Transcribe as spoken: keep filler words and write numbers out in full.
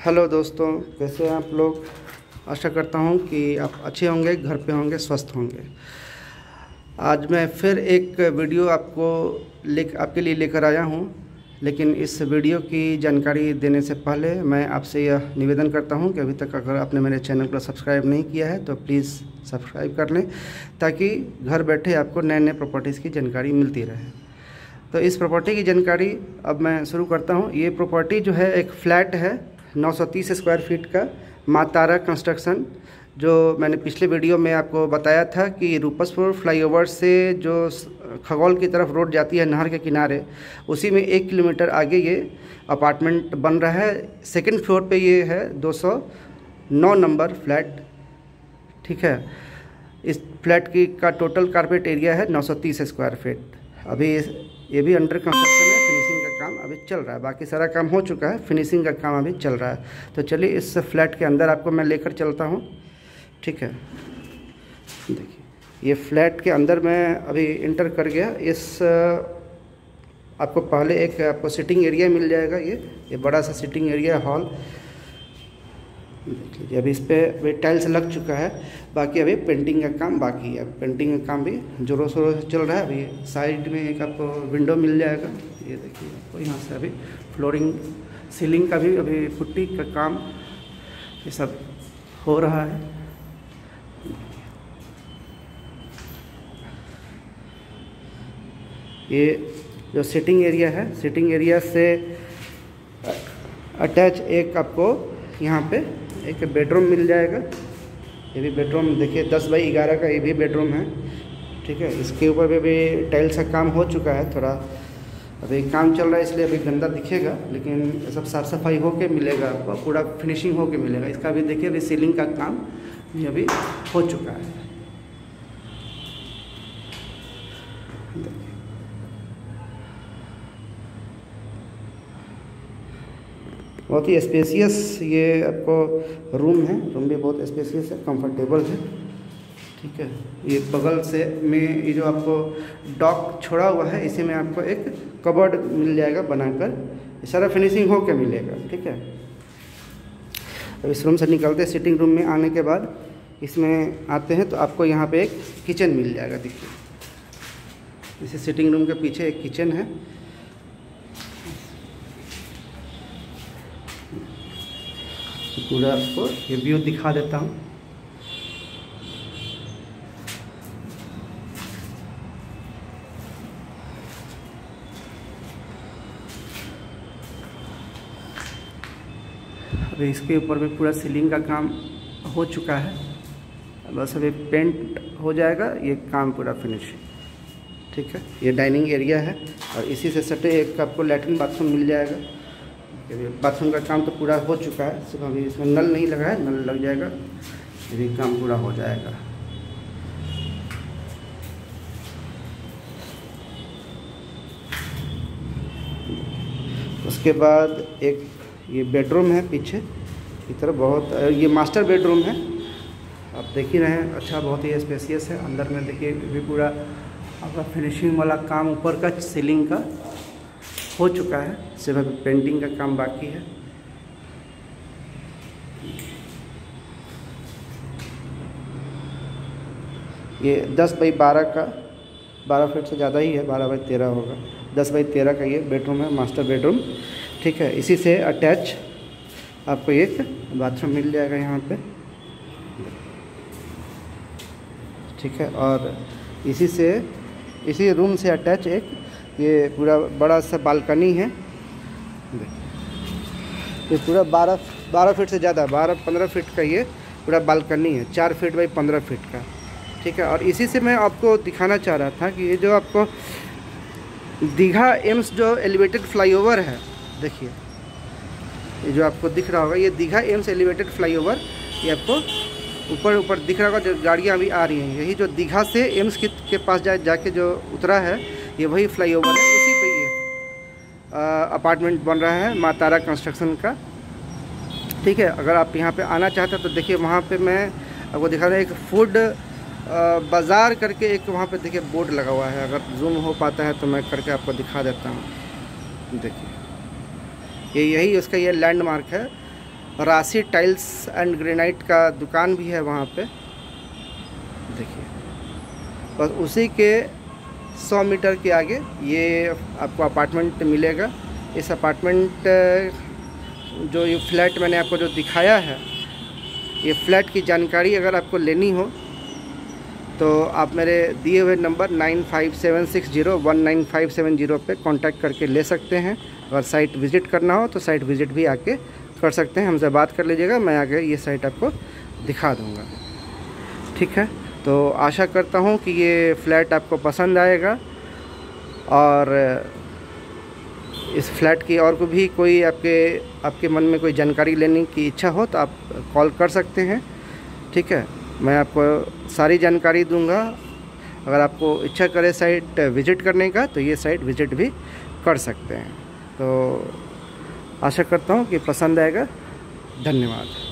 Hello दोस्तों, कैसे हैं आप लोग। आशा करता हूं कि आप अच्छे होंगे, घर पे होंगे, स्वस्थ होंगे। आज मैं फिर एक वीडियो आपको ले आपके लिए लेकर आया हूं, लेकिन इस वीडियो की जानकारी देने से पहले मैं आपसे यह निवेदन करता हूं कि अभी तक अगर आपने मेरे चैनल को सब्सक्राइब नहीं किया है तो प्लीज़ सब्सक्राइब कर लें, ताकि घर बैठे आपको नए नए प्रॉपर्टीज़ की जानकारी मिलती रहे। तो इस प्रॉपर्टी की जानकारी अब मैं शुरू करता हूँ। ये प्रॉपर्टी जो है एक फ्लैट है नौ सौ तीस स्क्वायर फीट का, माँ तारा कंस्ट्रक्शन। जो मैंने पिछले वीडियो में आपको बताया था कि रूपसपुर फ्लाईओवर से जो खगौल की तरफ रोड जाती है नहर के किनारे, उसी में एक किलोमीटर आगे ये अपार्टमेंट बन रहा है। सेकंड फ्लोर पे ये है दो सौ नौ नंबर फ्लैट। ठीक है, इस फ्लैट की का टोटल कारपेट एरिया है नौ सौ तीस स्क्वायर फीट। अभी ये भी अंडर कंस्ट्रक्शन है, फिनिशिंग का काम अभी चल रहा है। बाकी सारा काम हो चुका है, फिनिशिंग का काम अभी चल रहा है। तो चलिए इस फ्लैट के अंदर आपको मैं लेकर चलता हूँ। ठीक है, देखिए ये फ्लैट के अंदर मैं अभी इंटर कर गया। इस आपको पहले एक आपको सिटिंग एरिया मिल जाएगा। ये ये बड़ा सा सिटिंग एरिया हॉल देख लीजिए। अभी इस पर अभी टाइल्स लग चुका है, बाकी अभी पेंटिंग का काम बाकी है। पेंटिंग का काम भी जोरों शोरों से चल रहा है। अभी साइड में एक आपको विंडो मिल जाएगा, ये देखिए आपको यहाँ से अभी फ्लोरिंग सीलिंग का भी अभी पुट्टी का काम ये सब हो रहा है। ये जो सिटिंग एरिया है, सिटिंग एरिया से अटैच एक आपको यहाँ पे एक बेडरूम मिल जाएगा। ये भी बेडरूम देखिए दस बाई ग्यारह का ये भी बेडरूम है। ठीक है, इसके ऊपर भी, भी टाइल्स का काम हो चुका है। थोड़ा अभी काम चल रहा है इसलिए अभी गंदा दिखेगा, लेकिन सब साफ़ सफाई होके मिलेगा आपको, पूरा फिनिशिंग होके मिलेगा। इसका भी देखिए अभी सीलिंग का काम भी अभी हो चुका है। बहुत ही स्पेसियस ये आपको रूम है। रूम भी बहुत स्पेसियस है, कंफर्टेबल है। ठीक है, ये बगल से में ये जो आपको डॉक छोड़ा हुआ है, इसी में आपको एक कबर्ड मिल जाएगा बनाकर। ये सारा फिनिशिंग हो के मिलेगा। ठीक है, अब इस रूम से निकलते सिटिंग रूम में आने के बाद इसमें आते हैं तो आपको यहाँ पे एक किचन मिल जाएगा। देखिए इसी सिटिंग रूम के पीछे एक किचन है। पूरा आपको ये व्यू दिखा देता हूँ। अभी इसके ऊपर भी पूरा सीलिंग का काम हो चुका है, बस अभी पेंट हो जाएगा, ये काम पूरा फिनिश। ठीक है, ये डाइनिंग एरिया है और इसी से सटे एक आपको लैट्रिन बाथरूम मिल जाएगा। बाथरूम का काम तो पूरा हो चुका है, सिर्फ अभी इसमें नल नहीं लगा है, नल लग जाएगा, ये भी काम पूरा हो जाएगा। उसके बाद एक ये बेडरूम है पीछे की तरफ, बहुत ये मास्टर बेडरूम है, आप देख ही रहे हैं। अच्छा, बहुत ही स्पेसियस है। अंदर में देखिए भी पूरा आपका फिनिशिंग वाला काम ऊपर का सीलिंग का हो चुका है, सिर्फ अभी पेंटिंग का काम बाकी है। ये दस बाई बारह का, बारह फीट से ज़्यादा ही है, बारह बाई तेरह होगा, दस बाई तेरह का ये बेडरूम है, मास्टर बेडरूम। ठीक है, इसी से अटैच आपको एक बाथरूम मिल जाएगा यहाँ पे। ठीक है, और इसी से इसी रूम से अटैच एक ये पूरा बड़ा सा बालकनी है। ये पूरा बारह बारह फीट से ज़्यादा, बारह पंद्रह फीट का ये पूरा बालकनी है, चार फीट बाई पंद्रह फीट का। ठीक है, और इसी से मैं आपको दिखाना चाह रहा था कि ये जो आपको दीघा एम्स जो एलिवेटेड फ्लाईओवर है, देखिए ये जो आपको दिख रहा होगा, ये दीघा एम्स एलिवेटेड फ्लाईओवर, ये आपको ऊपर ऊपर दिख रहा होगा, जो गाड़ियाँ अभी आ रही हैं, यही जो दीघा से एम्स के, के पास जा जाके जो उतरा है, ये वही फ्लाईओवर है। उसी पे ये अपार्टमेंट बन रहा है माँ तारा कंस्ट्रक्शन का। ठीक है, अगर आप यहाँ पे आना चाहते हैं तो देखिए वहाँ पे मैं आपको दिखा रहा हूँ, एक फूड बाज़ार करके एक वहाँ पे देखिए बोर्ड लगा हुआ है। अगर जूम हो पाता है तो मैं करके आपको दिखा देता हूँ। देखिए ये यही उसका ये लैंडमार्क है राशि टाइल्स एंड ग्रेनाइट का दुकान भी है वहाँ पे, देखिए। बस उसी के सौ मीटर के आगे ये आपको अपार्टमेंट मिलेगा। इस अपार्टमेंट जो ये फ्लैट मैंने आपको जो दिखाया है, ये फ्लैट की जानकारी अगर आपको लेनी हो तो आप मेरे दिए हुए number nine five seven six zero one nine five seven zero पे कांटेक्ट करके ले सकते हैं। अगर साइट विज़िट करना हो तो साइट विज़िट भी आके कर सकते हैं, हमसे बात कर लीजिएगा, मैं आगे ये साइट आपको दिखा दूँगा। ठीक है, तो आशा करता हूँ कि ये फ्लैट आपको पसंद आएगा, और इस फ्लैट की और को भी कोई आपके आपके मन में कोई जानकारी लेने की इच्छा हो तो आप कॉल कर सकते हैं। ठीक है, मैं आपको सारी जानकारी दूंगा। अगर आपको इच्छा करे साइट विज़िट करने का तो ये साइट विज़िट भी कर सकते हैं। तो आशा करता हूँ कि पसंद आएगा। धन्यवाद।